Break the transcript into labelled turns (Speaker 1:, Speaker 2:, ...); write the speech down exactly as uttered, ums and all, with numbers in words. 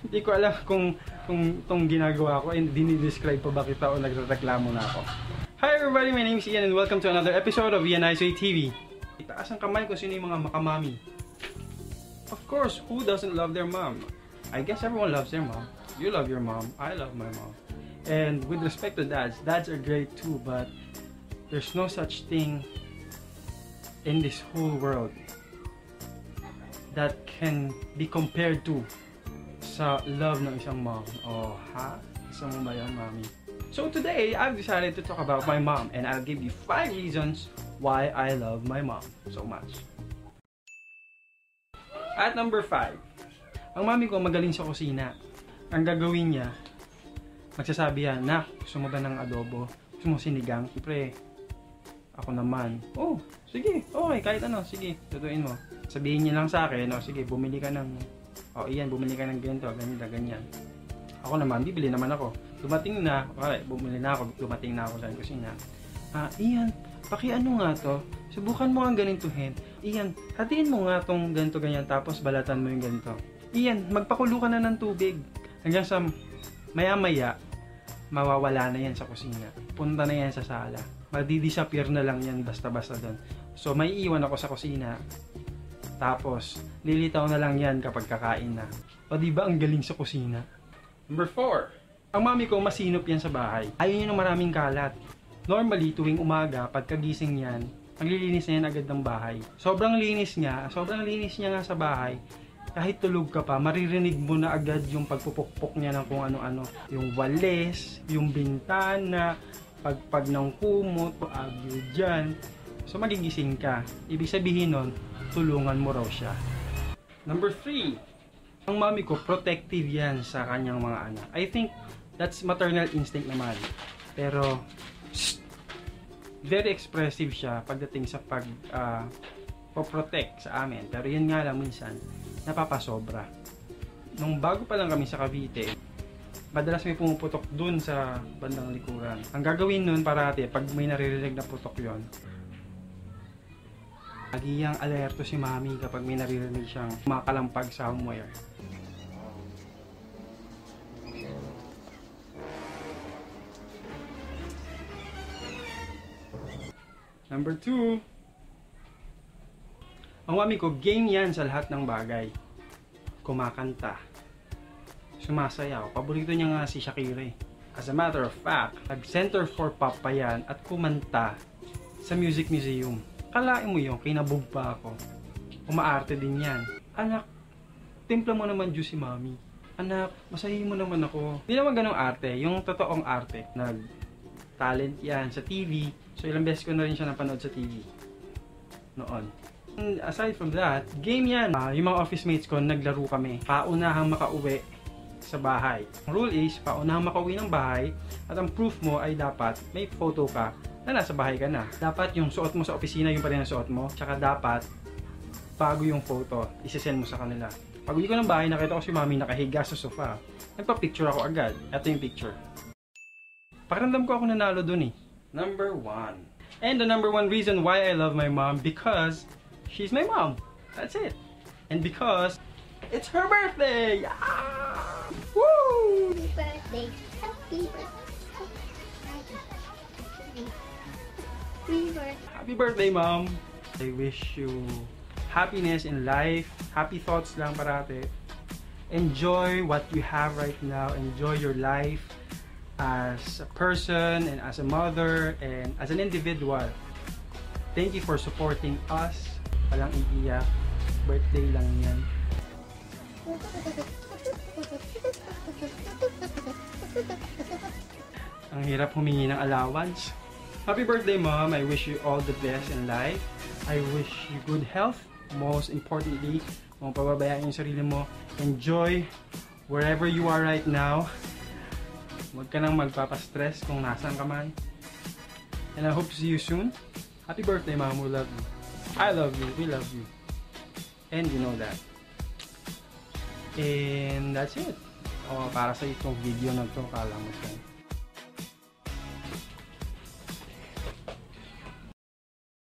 Speaker 1: Hindi ko alam kung kung itong ginagawa ko and dinidescribe pa ba kita o nagrereklamo na ako. Hi everybody, my name is Ian and welcome to another episode of Ianizeway T V. Itaas ang kamay kung sino yung mga makamami. Of course, who doesn't love their mom? I guess everyone loves their mom. You love your mom. I love my mom. And with respect to dads, dads are great too, but there's no such thing in this whole world that can be compared to sa love ng isang mom. Oh, ha? Isa mo ba yan, mommy? So today, I've decided to talk about my mom and I'll give you five reasons why I love my mom so much. At number five, ang mami ko magaling sa kusina. Ang gagawin niya, magsasabi yan, "Nak, gusto mo ba ng adobo? Gusto mo sinigang?" Siyempre, ako naman, "Oh, sige, okay, kahit ano, sige, tutuin mo." Sabihin niya lang sa akin, "Oh, sige, bumili ka ng, oh, iyan, bumili ka ng ganito, ganito, ganyan." Ako naman, bibili naman ako. Dumating na, okay, bumili na ako, dumating na ako sa kusina. Ah, Ian, paki-ano nga to? Subukan mo ang ganituhin. Ian, hatiin mo nga tong ganito, ganyan, tapos balatan mo yung ganito. Ian, magpakulo ka na ng tubig. Hanggang sa maya-maya, mawawala na yan sa kusina. Punta na yan sa sala. Magdi-disappear na lang yan basta-basta doon. So, may iwan ako sa kusina. Tapos, lilitaw na lang yan kapag kakain na. O diba ang galing sa kusina? Number four. Ang mami ko, masinop yan sa bahay. Ayaw niya ng maraming kalat. Normally, tuwing umaga, pagkagising yan, maglilinis na yan agad ng bahay. Sobrang linis niya, sobrang linis niya nga sa bahay. Kahit tulog ka pa, maririnig mo na agad yung pagpupukpok niya ng kung ano-ano. Yung walis, yung bintana, pagpag ng kumot, agyo dyan. So, magigising ka. Ibig sabihin nun, tulungan mo raw siya. Number three. Ang mami ko, protective yan sa kanyang mga anak. I think that's maternal instinct naman. Pero, shh, very expressive siya pagdating sa pag uh, po-protect sa amin. Pero yun nga lang minsan, napapasobra. Nung bago pa lang kami sa Cavite, madalas may pumuputok dun sa bandang likuran. Ang gagawin nun parati, pag may naririnig na putok yon, lagi yang alerto si mami kapag may naririnig siyang makalampag somewhere. Number two, ang mami ko, game yan sa lahat ng bagay. Kumakanta, sumasayaw. Paborito niya nga si Shakira eh. As a matter of fact, nag-center for pop pa yan at kumanta sa music museum. Kalain mo yun, kinabog pa ako. Umaarte din yan. Anak, timpla mo naman Diyos si mami. Anak, masahin mo naman ako. Hindi naman ganong arte, yung totoong arte. Nag-talent yan sa T V. So ilang beses ko na rin siya napanood sa T V. Noon. And aside from that, game yan. Uh, yung mga office mates ko, naglaro kami. Paunahang makauwi sa bahay. Ang rule is, paunahang makauwi ng bahay at ang proof mo ay dapat may photo ka na nasa bahay ka na. Dapat yung suot mo sa opisina, yung pa rin ang suot mo. Tsaka dapat, bago yung photo, isisend mo sa kanila. Pag uwi ko ng bahay, nakita ko si mami nakahiga sa sofa. Nagpa-picture ako agad. Ito yung picture. Pakiramdam ko ako nanalo dun eh. Number one. And the number one reason why I love my mom, because she's my mom. That's it. And because it's her birthday! Yeah! Woo!
Speaker 2: Happy birthday! Happy birthday! Happy birthday!
Speaker 1: Happy birthday, Mom! I wish you happiness in life. Happy thoughts lang parate. Enjoy what you have right now. Enjoy your life as a person and as a mother and as an individual. Thank you for supporting us. Walang iiyak. Birthday lang yan. Ang hirap humingi ng allowance. Happy birthday, Mom. I wish you all the best in life. I wish you good health. Most importantly, kung pababayaan yung sarili mo, enjoy wherever you are right now. Huwag ka nang magpapastress kung nasaan ka man. And I hope to see you soon. Happy birthday, Mom. We love you. I love you. We love you. And you know that. And that's it. O, para sa itong video na to, kala mo siya.